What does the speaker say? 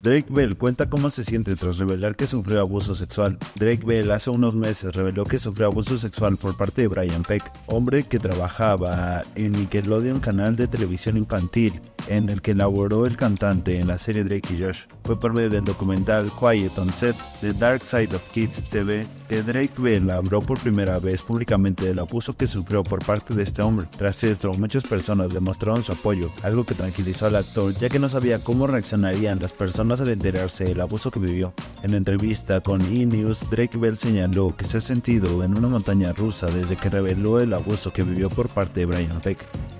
Drake Bell cuenta cómo se siente tras revelar que sufrió abuso sexual. Drake Bell hace unos meses reveló que sufrió abuso sexual por parte de Brian Peck, hombre que trabajaba en Nickelodeon, canal de televisión infantil, en el que laboró el cantante en la serie Drake y Josh. Fue por medio del documental Quiet on Set de Dark Side of Kids TV que Drake Bell habló por primera vez públicamente del abuso que sufrió por parte de este hombre. Tras esto, muchas personas demostraron su apoyo, algo que tranquilizó al actor, ya que no sabía cómo reaccionarían las personas al enterarse del abuso que vivió. En la entrevista con E! News, Drake Bell señaló que se ha sentido en una montaña rusa desde que reveló el abuso que vivió por parte de Brian Peck.